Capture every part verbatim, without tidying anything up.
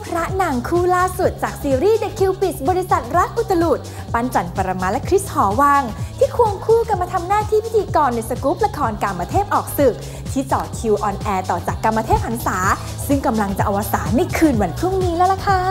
พระนางคู่ล่าสุดจากซีรีส์ The Cupids บริษัทรักอุตลุดปั้นจันปรมาและคริสหอวังที่ควงคู่กันมาทำหน้าที่พิธีกรในสกู๊ปละครกามเทพออกศึกที่ต่อคิวออนแอร์ต่อจากกามเทพหันษาซึ่งกำลังจะอวสานในคืนวันพรุ่งนี้แล้วล่ะค่ะ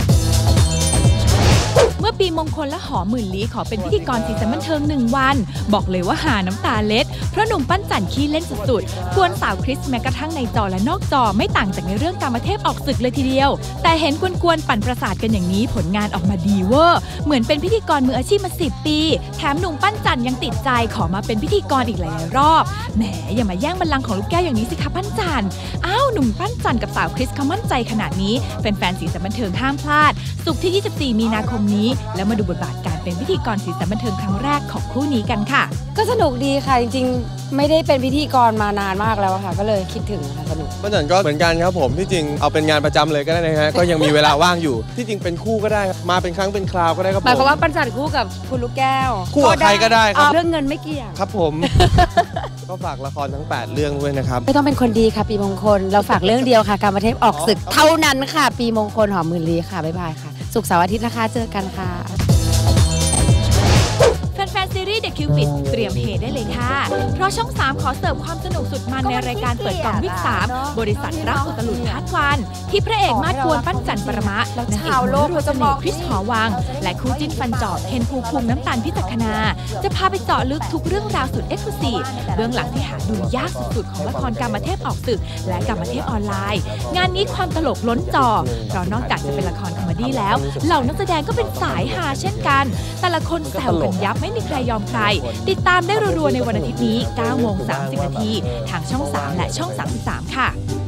เมื่อปีมงคลและหอหมื่นลี้ขอเป็นพิธีกรสีสันบันเทิงหนึ่งวันบอกเลยว่าหาน้ำตาเล็ดเพราะหนุ่มปั้นจันขี้เล่นสุดๆกวนสาวคริสแม้กระทั่งในจอและนอกจอไม่ต่างจากในเรื่องกามเทพออกศึกเลยทีเดียวแต่เห็นกวนๆปั่นประสาทกันอย่างนี้ผลงานออกมาดีเวอร์เหมือนเป็นพิธีกรมืออาชีพมาสิบปีแถมหนุ่มปั้นจันยังติดใจขอมาเป็นพิธีกรอีกหลายรอบแหมอย่ามาแย่งบัลลังก์ของลูกแก้วอย่างนี้สิคะปั้นจันอ้าวหนุ่มปั้นจันกับสาวคริสเขามั่นใจขนาดนี้แฟนๆสีสันบันเทิงห้ามพลาดศุกร์ที่ยี่สิบสี่มีนาคมนี้แล้วมาดูบทบาทการเป็นพิธีกรสีสันบันเทิงครั้งแรกของคู่นี้กันค่ะก็สนุกดีค่ะจริงๆไม่ได้เป็นพิธีกรมานานมากแล้วค่ะก็เลยคิดถึงค่ะสนุกปั้นจันก็เหมือนกันครับผมที่จริงเอาเป็นงานประจำเลยก็ได้นะฮะก็ยังมีเวลาว่างอยู่ที่จริงเป็นคู่ก็ได้มาเป็นครั้งเป็นคราวก็ได้ครับผมหมายความว่าปั้นจันคู่กับคุณลูกแก้วคู่กับใครก็ได้ครับเรื่องเงินไม่เกี่ยวครับผมก็ฝากละครทั้งแปดเรื่องด้วยนะครับไม่ต้องเป็นคนดีค่ะปีมงคลเราฝากเรื่องเดียวค่ะกามเทพออกศึกเท่านั้นค่ะปีมงคลหอมหมื่นลี้ค่ะบ๊ายบายค่ะศุกร์เสาร์อาทิตย์นะคะเจอกันค่ะแฟนๆซีรีส์ The Cupids เตรียมเฮได้เลยค่ะเพราะช่องสามขอเสิร์ฟความสนุกสุดมันในรายการเปิดกล่องวิกสามบริษัทรักอุตลุดพาร์ทวันที่พระเอกมาดกวนปั้นจันปรมะนางเอกโลกโรจนีคริสหอวังและคู่จิ้นฟันจอบเทนภูมิภูมิน้ำตาลพิจักนาจะพาไปเจาะลึกทุกเรื่องราวสุดเอ็กซ์คลูซีฟเบื้องหลังที่หาดูยากสุดๆของละครกามเทพออกศึกและกามเทพออนไลน์งานนี้ความตลกล้นจอเพราะนอกจากจะเป็นละครคอมเมดี้แล้วเหล่านักแสดงก็เป็นสายฮาเช่นกันแต่ละคนแซวกันยับไม่มีใครยอมใครติดตามได้รัวๆในวันอาทิตย์นี้ เก้าโมงสามสิบนาทีทางช่องสามและช่องสามสิบสามค่ะ